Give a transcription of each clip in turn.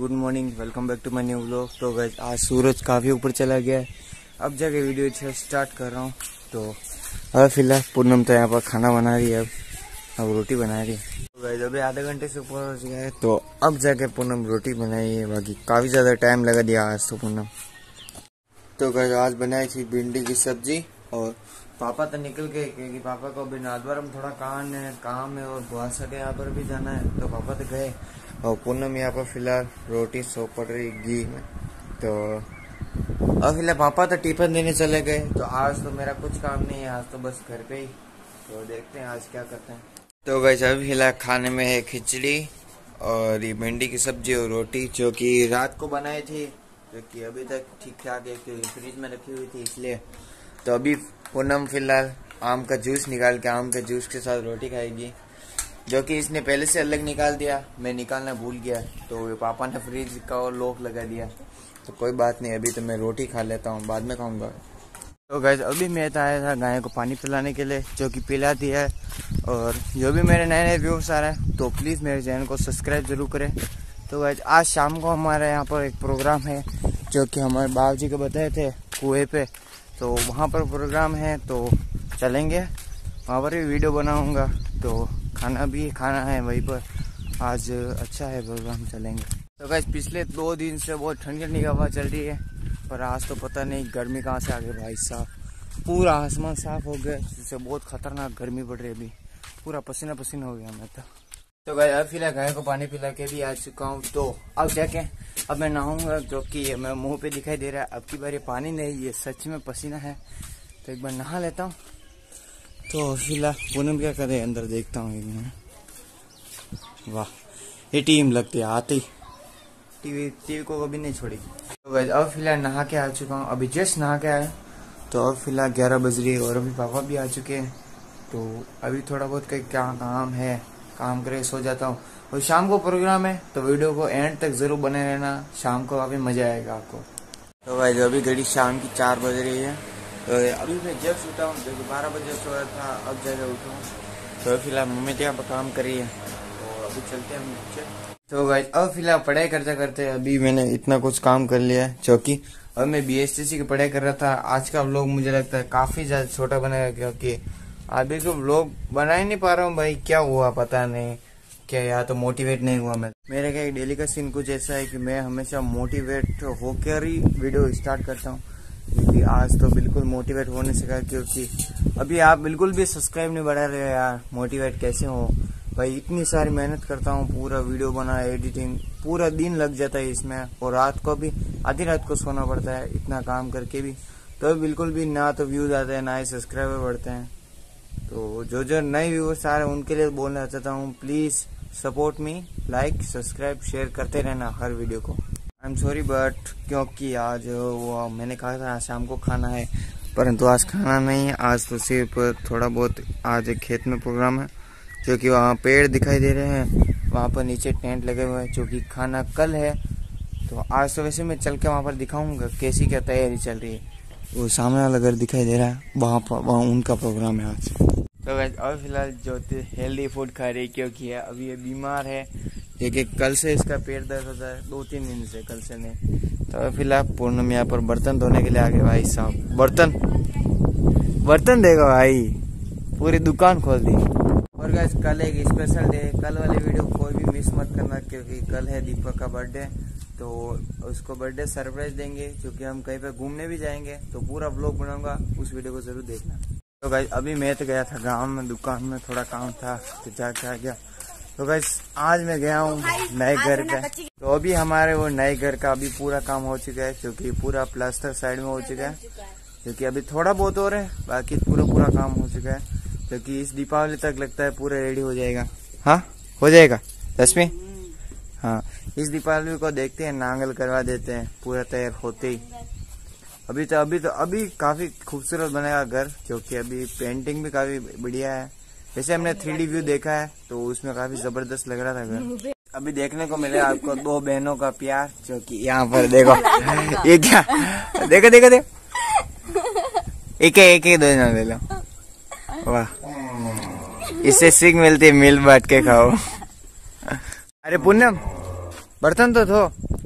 Good morning, welcome back to my new vlog. तो guys आज सूरज काफ़ी ऊपर चला गया है, अब जाके वीडियो स्टार्ट कर रहा हूँ। तो अब फिलहाल पूनम तो यहाँ पर खाना बना रही है, अब रोटी बना रही है। तो गाइस अभी आधे घंटे से ऊपर हो गया है, तो अब जाके पूनम रोटी बनाई है। बाकी काफ़ी ज़्यादा टाइम लगा दिया आज तो पूनम। तो गाइस आज बनाई थी भिंडी की सब्जी, और पापा तो निकल गए क्योंकि पापा को अभी नादवार में थोड़ा काम है और बुआसा के यहाँ पर भी जाना है, तो पापा तो गए। और पूनम यहाँ पर फिलहाल रोटी सो पड़ रही घी में। तो अब फिलहाल पापा तो टिफिन देने चले गए, तो आज तो मेरा कुछ काम नहीं है, आज तो बस घर पे ही। तो देखते हैं आज क्या करते हैं। तो गाइस अभी फिलहाल खाने में है खिचड़ी और ये भिंडी की सब्जी और रोटी, जो कि रात को बनाई थी, जो कि अभी तक ठीक ठाक है क्योंकि फ्रिज में रखी हुई थी इसलिए। तो अभी पूनम फिलहाल आम का जूस निकाल के आम के जूस के साथ रोटी खाएगी, जो कि इसने पहले से अलग निकाल दिया, मैं निकालना भूल गया, तो पापा ने फ्रिज का लॉक लगा दिया। तो कोई बात नहीं, अभी तो मैं रोटी खा लेता हूँ, बाद में खाऊंगा। तो गाइस अभी मैं आया था गाय को पानी पिलाने के लिए, जो कि पिला दिया है। और जो भी मेरे नए व्यूअर्स आ रहे हैं तो प्लीज़ मेरे चैनल को सब्सक्राइब जरूर करें। तो गाइस आज शाम को हमारे यहाँ पर एक प्रोग्राम है, जो कि हमारे बाबू जी को बताए थे कुएं पे, तो वहाँ पर प्रोग्राम है, तो चलेंगे वहाँ पर भी वीडियो बनाऊँगा। तो खाना भी खाना है वहीं पर, आज अच्छा है प्रोग्राम, चलेंगे। तो गाइस पिछले 2 दिन से बहुत ठंडी की हवा चल रही है, पर आज तो पता नहीं गर्मी कहाँ से आ गई भाई साहब। पूरा आसमान साफ हो गया, जिससे बहुत खतरनाक गर्मी पड़ रही है, अभी पूरा पसीना पसीना हो गया मैं तो गाइस अब फिलहाल गाय को पानी पिला के भी आ चुका हूँ। तो अब जाके अब मैं नहाऊंगा, जो कि मैं मुंह पे दिखाई दे रहा है। अब की बार ये पानी नहीं, ये सच में पसीना है, तो एक बार नहा लेता हूँ। तो फिलहाल पूनम क्या करे, अंदर देखता हूँ एक मिनट। वाह ये टीम लगती है, आती टीवी को कभी नहीं छोड़ेगी। तो गाइस अब फिलहाल नहा के आ चुका हूँ, अभी जस्ट नहा के आया। तो अब फिलहाल 11 बज रही है और अभी पापा भी आ चुके हैं। तो अभी थोड़ा बहुत क्या काम है, काम करे सो जाता हूँ। और शाम को प्रोग्राम है, तो वीडियो को एंड तक जरूर बने रहना, शाम को काफी मजा आएगा आपको। तो गाइस अभी घड़ी शाम की 4 बज रही है। तो अभी मैं जब उठा हूँ, देखो 12 बजे सो रहा था, अब जगह उठा हूँ। तो फिलहाल मम्मी यहाँ पर काम करी है, तो अभी चलते हैं नीचे। तो गाइस अब फिलहाल पढ़ाई करते करते अभी मैंने इतना कुछ काम कर लिया है, क्योंकि अब मैं BSTC की पढ़ाई कर रहा था। आज का व्लॉग मुझे लगता है काफी ज्यादा छोटा बनेगा, क्योंकि अभी तो व्लॉग बना ही नहीं पा रहा हूँ भाई, क्या हुआ पता नहीं, क्या या तो मोटिवेट नहीं हुआ मैं। मेरे क्या डेली का सीन कुछ ऐसा है कि मैं हमेशा मोटिवेट होकर ही वीडियो स्टार्ट करता हूँ, क्योंकि आज तो बिल्कुल मोटिवेट होने से, क्योंकि अभी आप बिल्कुल भी सब्सक्राइब नहीं बढ़ा रहे हो यार, मोटिवेट कैसे हो भाई। इतनी सारी मेहनत करता हूँ, पूरा वीडियो बना, एडिटिंग, पूरा दिन लग जाता है इसमें, और रात को भी आधी रात को सोना पड़ता है इतना काम करके भी। तो बिल्कुल भी ना तो व्यूज आते हैं, ना ही सब्सक्राइबर बढ़ते हैं। तो जो नए व्यूअर्स आ रहे हैं उनके लिए बोलना चाहता हूँ, please support me, like subscribe share करते रहना हर वीडियो को। आई एम सॉरी बट, क्योंकि आज वो मैंने कहा था शाम को खाना है, परंतु आज खाना नहीं है। आज तो सिर्फ थोड़ा बहुत, आज एक खेत में प्रोग्राम है, जो कि वहाँ पेड़ दिखाई दे रहे हैं, वहाँ पर नीचे टेंट लगे हुए हैं, जो कि खाना कल है। तो आज तो वैसे मैं चल के वहाँ पर दिखाऊंगा कैसी क्या तैयारी चल रही है। वो सामने वाला घर दिखाई दे रहा है, वहाँ उनका प्रोग्राम है आज। तो गाइस अब फिलहाल ज्योति हेल्दी फूड खा रही है, क्योंकि अभी ये बीमार है, देखिए कल से इसका पेट दर्द होता है, 2-3 दिन से, कल से नहीं। तो फिलहाल पूनम यहाँ पर बर्तन धोने के लिए आ गए भाई साहब। बर्तन देखो भाई, पूरी दुकान खोल दी। और गाइस कल एक स्पेशल डे, कल वाले वीडियो कोई भी मिस मत करना, क्योंकि कल है दीपक का बर्थडे। तो उसको बर्थडे सरप्राइज देंगे, क्योंकि हम कहीं पे घूमने भी जाएंगे, तो पूरा व्लॉग बनाऊंगा, उस वीडियो को जरूर देखना। तो गाइस अभी मैं तो गया था गांव में, दुकान में थोड़ा काम था, तो जाके आ गया। तो गाइस आज मैं गया हूँ नए घर पे। तो अभी हमारे वो नए घर का अभी पूरा काम हो चुका है, क्योंकि पूरा प्लास्टर साइड में हो चुका है, क्योंकि अभी थोड़ा बहुत हो रहा है, बाकी पूरा काम हो चुका है, क्योंकि इस दीपावली तक लगता है पूरा रेडी हो जाएगा। हाँ हो जाएगा रश्मि, हाँ इस दीपावली को देखते हैं, नांगल करवा देते हैं पूरा तैयार होते ही। अभी काफी खूबसूरत बनेगा घर, क्योंकि अभी पेंटिंग भी काफी बढ़िया है। वैसे हमने 3D व्यू देखा है, तो उसमें काफी जबरदस्त लग रहा था घर। अभी देखने को मिलेगा आपको 2 बहनों का प्यार, जो कि यहाँ पर देखो ये क्या, देखो एक दो जना ले लो, वाह इससे सीख मिलती है, मिल बांट के खाओ। अरे पूनम बर्तन तो धो।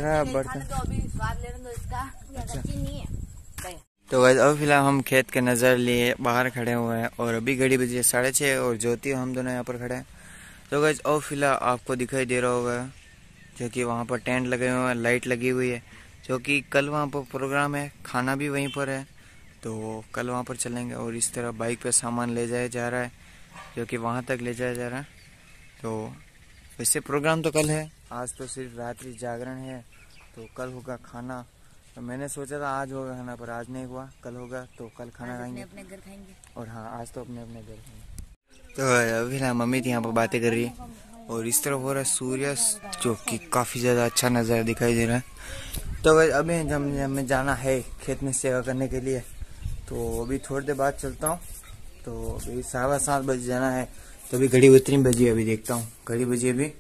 रहा है बर्तन। तो अभी स्वाद लेने दो इसका। कच्ची नहीं है। तो गाइस अब फिलहाल हम खेत के नज़र लिए बाहर खड़े हुए हैं और अभी घड़ी बजी है 6:30 और ज्योति हम दोनों यहाँ पर खड़े हैं। तो गाइस अब फिलहाल आपको दिखाई दे रहा होगा जो कि वहाँ पर टेंट लगे हुए हैं, लाइट लगी हुई है, जो कि कल वहाँ पर प्रोग्राम है, खाना भी वहीं पर है, तो कल वहाँ पर चलेंगे। और इस तरह बाइक पे सामान ले जाया जा रहा है जो कि वहाँ तक ले जाया जा रहा है। तो वैसे प्रोग्राम तो कल है, आज तो सिर्फ रात्रि जागरण है, तो कल होगा खाना। तो मैंने सोचा था आज होगा खाना, पर आज नहीं हुआ, कल होगा, तो कल खाना खाएंगे अपने घर खाएंगे। और हाँ, आज तो अपने अपने घर खाएंगे। तो अभी ना मम्मी थी यहाँ पर बातें कर रही है और इस तरफ हो रहा है सूर्यास्त जो कि काफ़ी ज़्यादा अच्छा नज़ारा दिखाई दे रहा है। तो अभी हमें जाना है खेत में सेवा करने के लिए, तो अभी थोड़ी देर बाद चलता हूँ। तो अभी 7:15 बजे जाना है, तो अभी घड़ी उतनी बजी, अभी देखता हूँ घड़ी बजी अभी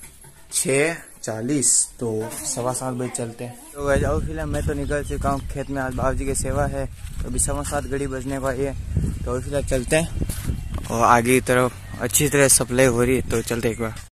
6:40, तो 7:15 बजे चलते हैं। तो वैसे अब फिलहाल मैं तो निकल चुका हूँ खेत में, आज बाबू जी की सेवा है, तो अभी 7:15 घड़ी बजने वाली है। तो अभी फिलहाल चलते हैं और आगे की तरफ अच्छी तरह सप्लाई हो रही है, तो चलते एक बार।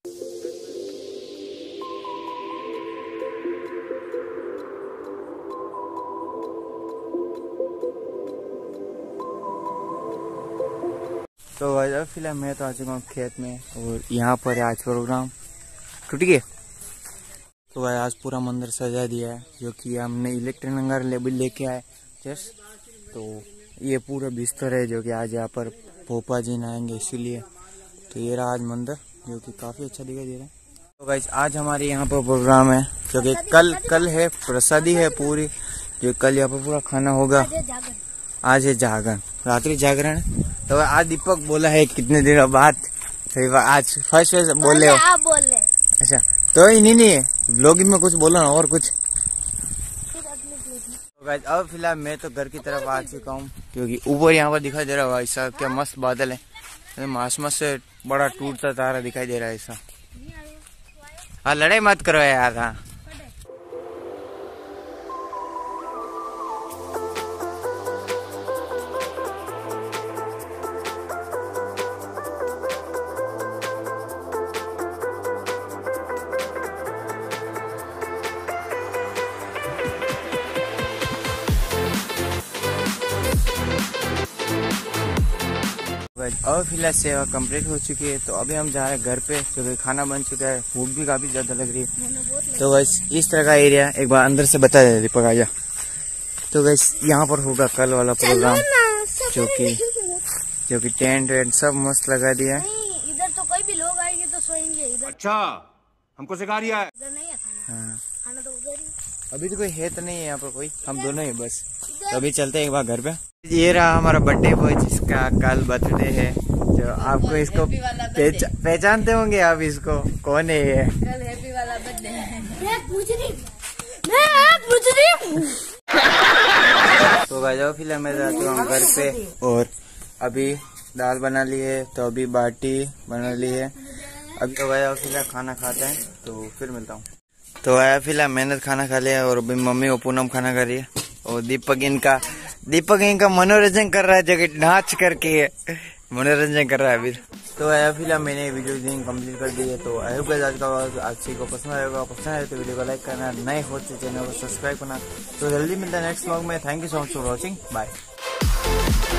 तो वैसे फिलहाल मैं तो आ चुका हूँ खेत में और यहाँ पर आज प्रोग्राम टूट गया। तो भाई आज पूरा मंदिर सजा दिया है, जो कि हमने इलेक्ट्रिक नंगर लेबल लेके आए जस्ट। तो ये पूरा बिस्तर है जो कि आज यहाँ पर पोपा जी नहाएंगे, इसीलिए। तो ये रहा आज मंदिर जो कि काफ़ी अच्छा दिखाई दे रहा है। तो भाई आज हमारे यहाँ पर प्रोग्राम है जो कि कल है, प्रसादी है पूरी, जो कल यहाँ पर पूरा खाना होगा। आज है जागरण, रात्रि जागरण। तो आज दीपक बोला है कितने दिनों बाद, आज फर्स्ट बोले हो। आप बोल रहे। अच्छा, तो नहीं व्लॉगिंग में कुछ बोलो ना और कुछ। तो गाइस अब फिलहाल मैं तो घर की तरफ आ चुका हूँ, क्योंकि ऊपर यहाँ पर दिखाई दे रहा है भाई साहब क्या मस्त बादल है, आसमान से बड़ा टूटता तारा दिखाई दे रहा है ऐसा। हाँ, लड़ाई मत करो यार। हाँ अब फिलहाल सेवा कंप्लीट हो चुकी है, तो अभी हम जा रहे हैं घर पे, क्योंकि खाना बन चुका है, भूख भी काफी ज्यादा लग रही है। तो बस इस तरह का एरिया एक बार अंदर से बता दे दीपक आजा। तो बस यहाँ पर होगा कल वाला प्रोग्राम, जो कि टेंट वेंट सब मस्त लगा दिया है। इधर तो कोई भी लोग आएंगे तो सोएंगे इधर। अच्छा, हमको सिखा रिया है। इधर नहीं है खाना। हाँ, खाना तो उधर ही। अभी तो कोई है तो नहीं है यहाँ पर कोई, हम दोनों ही बस। तो अभी चलते हैं एक बार घर पे। ये रहा हमारा बर्थडे बॉय जिसका कल बर्थडे है, जो आपको इसको पहचानते होंगे आप इसको, कौन है ये? कल हैप्पी वाला बर्थडे है। तो गाइस फिलहाल मैं जाता हूँ घर पे और अभी दाल बना ली है, तो अभी बाटी बना ली है। अभी तो गाइस फिलहाल खाना खाते हैं, तो फिर मिलता हूँ। तो आया फिलहाल मेहनत खाना खा लिया और अभी मम्मी और पूनम खाना खा रही है और दीपक इनका मनोरंजन कर रहा है, जगह नाच करके मनोरंजन कर रहा है अभी। तो आया फिलहाल मैंने वीडियो एडिटिंग कंप्लीट कर दी है। तो आई होप आज का अच्छी को पसंद आएगा, पसंद आए तो वीडियो को लाइक करना, नए हो तो चैनल को सब्सक्राइब करना। तो जल्दी मिलता है नेक्स्ट व्लॉग में। Thank you so much for watching, bye.